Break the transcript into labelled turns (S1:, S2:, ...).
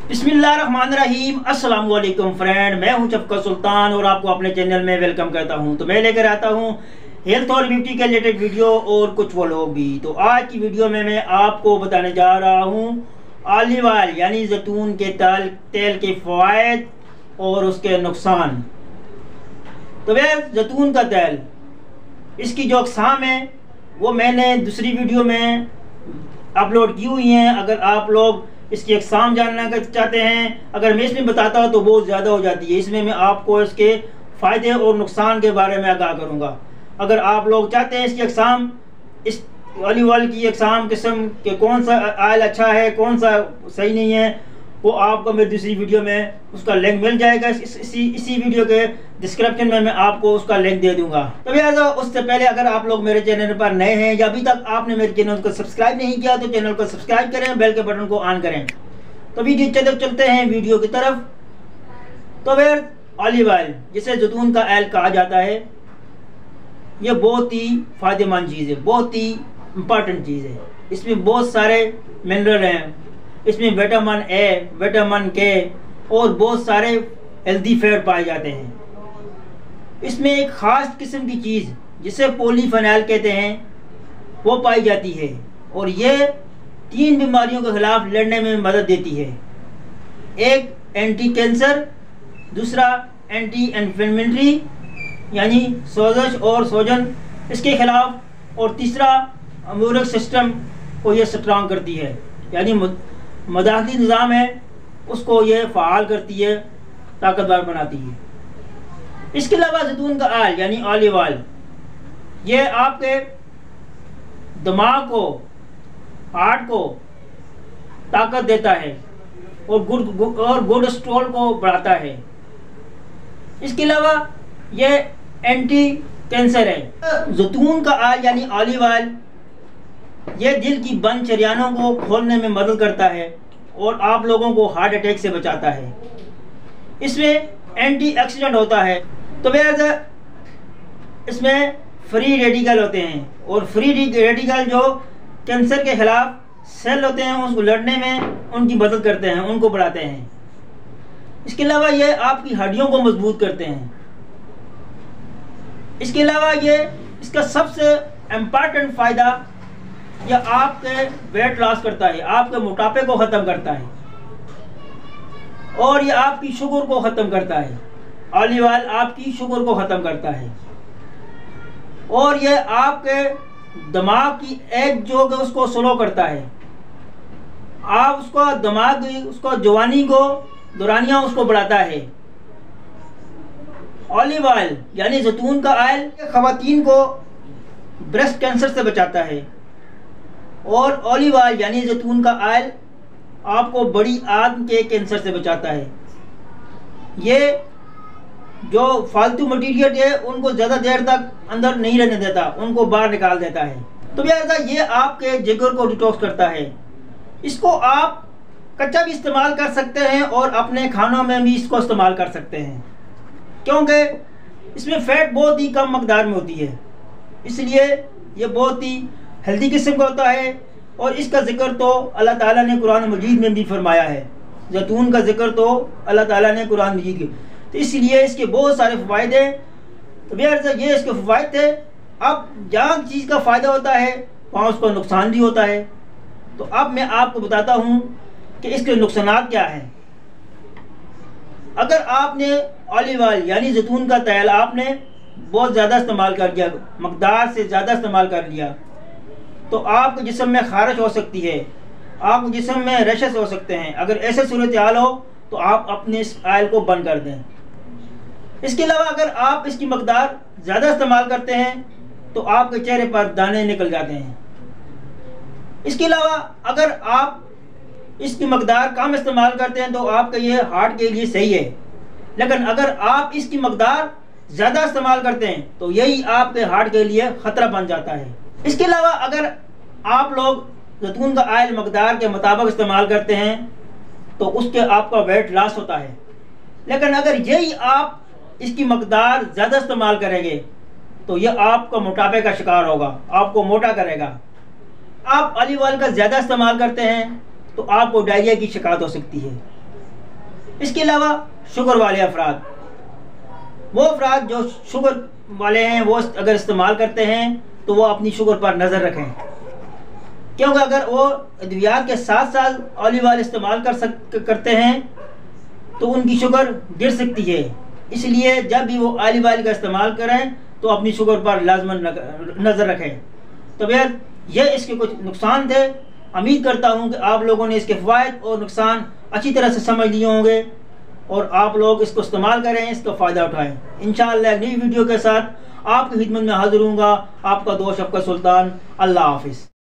S1: बिस्मिल्लाहिर्रहमानिर्रहीम। अस्सलाम वालेकुम फ्रेंड, मैं हूं शफकत सुल्तान और आपको अपने चैनल में वेलकम करता हूं। तो मैं लेकर आता हूं हेल्थ और ब्यूटी के रिलेटेड वीडियो और कुछ व्लॉग भी। तो आज की वीडियो में मैं आपको बताने जा रहा हूं ऑलिव ऑयल यानी जैतून के तेल के फ़वाइद और उसके नुकसान। तो वह जैतून का तेल, इसकी जो अक़साम है वो मैंने दूसरी वीडियो में अपलोड की हुई हैं। अगर आप लोग इसकी अक़साम जानना चाहते हैं, अगर मैं इसमें बताता हूँ तो बहुत ज़्यादा हो जाती है। इसमें मैं आपको इसके फ़ायदे और नुकसान के बारे में आगाह करूँगा। अगर आप लोग चाहते हैं इसकी अक़साम, इस ऑलिव ऑयल की अक़साम किस्म के कौन सा ऑयल अच्छा है, कौन सा सही नहीं है, वो आपको मेरी दूसरी वीडियो में उसका लिंक मिल जाएगा। इसी वीडियो के डिस्क्रिप्शन में मैं आपको उसका लिंक दे दूंगा। तो यार, उससे पहले अगर आप लोग मेरे चैनल पर नए हैं या अभी तक आपने मेरे चैनल को सब्सक्राइब नहीं किया तो चैनल को सब्सक्राइब करें, बेल के बटन को ऑन करें। तो वीडियो चलते हैं वीडियो की तरफ। तो यार, ऑलिव ऑयल जिसे जैतून का ऑयल कहा जाता है, ये बहुत ही फ़ायदेमंद चीज़ है, बहुत ही इम्पॉर्टेंट चीज़ है। इसमें बहुत सारे मिनरल हैं, इसमें विटामिन ए, विटामिन के और बहुत सारे हेल्दी फैट पाए जाते हैं। इसमें एक ख़ास किस्म की चीज़ जिसे पॉलीफेनॉल कहते हैं वो पाई जाती है और ये 3 बीमारियों के ख़िलाफ़ लड़ने में मदद देती है। एक एंटी कैंसर, दूसरा एंटी इन्फ्लेमेटरी यानी सोजश और सोजन इसके ख़िलाफ़, और तीसरा इम्यून सिस्टम को ये स्ट्रॉन्ग करती है, यानी मदाखिली निज़ाम है उसको ये फ़ाल करती है, ताकतवर बनाती है। इसके अलावा जैतून का ऑयल यानी ऑलिव ऑयल ये आपके दिमाग को, हार्ट को ताकत देता है और गुड स्टोल को बढ़ाता है। इसके अलावा ये एंटी कैंसर है। जैतून का ऑयल यानी ऑलिव ऑयल ये दिल की बंद शरियानों को खोलने में मदद करता है और आप लोगों को हार्ट अटैक से बचाता है। इसमें एंटीऑक्सीडेंट होता है। तो वैसे इसमें फ्री रेडिकल होते हैं और फ्री रेडिकल जो कैंसर के खिलाफ सेल होते हैं उसको लड़ने में उनकी मदद करते हैं, उनको बढ़ाते हैं। इसके अलावा ये आपकी हड्डियों को मजबूत करते हैं। इसके अलावा ये इसका सबसे इम्पॉर्टेंट फ़ायदा यह आपके वेट लॉस करता है, आपके मोटापे को ख़त्म करता है और यह आपकी शुगर को ख़त्म करता है। ऑलिव ऑयल आपकी शुगर को ख़त्म करता है और यह आपके दिमाग की एज जो है उसको स्लो करता है। आप उसका दिमाग, उसको जवानी को, दौरानियाँ उसको बढ़ाता है। ऑलिव ऑयल यानी जैतून का ऑयल ख़वातीन को ब्रेस्ट कैंसर से बचाता है और ऑलिव ऑयल यानी जैतून का ऑयल आपको बड़ी आंत के कैंसर से बचाता है। ये जो फालतू मटीरियल है उनको ज़्यादा देर तक अंदर नहीं रहने देता, उनको बाहर निकाल देता है। तो भैया ये आपके जिगर को डिटॉक्स करता है। इसको आप कच्चा भी इस्तेमाल कर सकते हैं और अपने खानों में भी इसको इस्तेमाल कर सकते हैं, क्योंकि इसमें फ़ैट बहुत ही कम मकदार में होती है, इसलिए ये बहुत ही हेल्दी किस्म का होता है। और इसका जिक्र तो अल्लाह ताला ने कुरान मजीद में भी फरमाया है। जैतून का जिक्र तो अल्लाह ताला ने कुरान मजीद में, तो इसलिए इसके बहुत सारे फ़वाइद हैं। तो भैया ये इसके फ़वाइद थे। अब जहाँ चीज़ का फ़ायदा होता है वहाँ उसका नुकसान भी होता है। तो अब मैं आपको बताता हूँ कि इसके नुकसान क्या हैं। अगर आपने ऑलिव ऑयल यानी जैतून का तेल आपने बहुत ज़्यादा इस्तेमाल कर दिया, मकदार से ज़्यादा इस्तेमाल कर लिया, तो आपके जिस्म में खारिश हो सकती है, आपके जिस्म में रैशेस हो सकते हैं। अगर ऐसे सूरत हाल हो तो आप अपने इस ऑयल को बंद कर दें। इसके अलावा अगर आप इसकी मकदार ज़्यादा इस्तेमाल करते हैं तो आपके चेहरे पर दाने निकल जाते हैं। इसके अलावा अगर आप इसकी मकदार कम इस्तेमाल करते हैं तो आपका ये हार्ट के लिए सही है, लेकिन अगर आप इसकी मकदार ज़्यादा इस्तेमाल करते हैं तो यही आपके हार्ट के लिए ख़तरा बन जाता है। इसके अलावा अगर आप लोग जैतून का ऑयल मकदार के मुताबिक इस्तेमाल करते हैं तो उसके आपका वेट लॉस होता है, लेकिन अगर यही आप इसकी मकदार ज़्यादा इस्तेमाल करेंगे तो यह आपका मोटापे का शिकार होगा, आपको मोटा करेगा। आप ऑलिव ऑयल का ज़्यादा इस्तेमाल करते हैं तो आपको डायरिया की शिकायत हो सकती है। इसके अलावा शुगर वाले अफराद, वो अफराद जो शुगर वाले हैं, वो अगर इस्तेमाल करते हैं तो वो अपनी शुगर पर नज़र रखें, क्योंकि अगर वो अद्वियात के साथ साथ ऑलिव ऑयल इस्तेमाल करते हैं तो उनकी शुगर गिर सकती है। इसलिए जब भी वो ऑलिव ऑयल का इस्तेमाल करें तो अपनी शुगर पर लाजमन नज़र रखें। तो फिर ये इसके कुछ नुकसान थे। उम्मीद करता हूँ कि आप लोगों ने इसके फ़ायदे और नुकसान अच्छी तरह से समझ लिए होंगे और आप लोग इसको इस्तेमाल करें, इसका फ़ायदा उठाएं। इंशाअल्लाह एक नई वीडियो के साथ आपकी खिदमत में हाजिर हूँगा। आपका दोस्त शफकत सुल्तान। अल्लाह हाफिज़।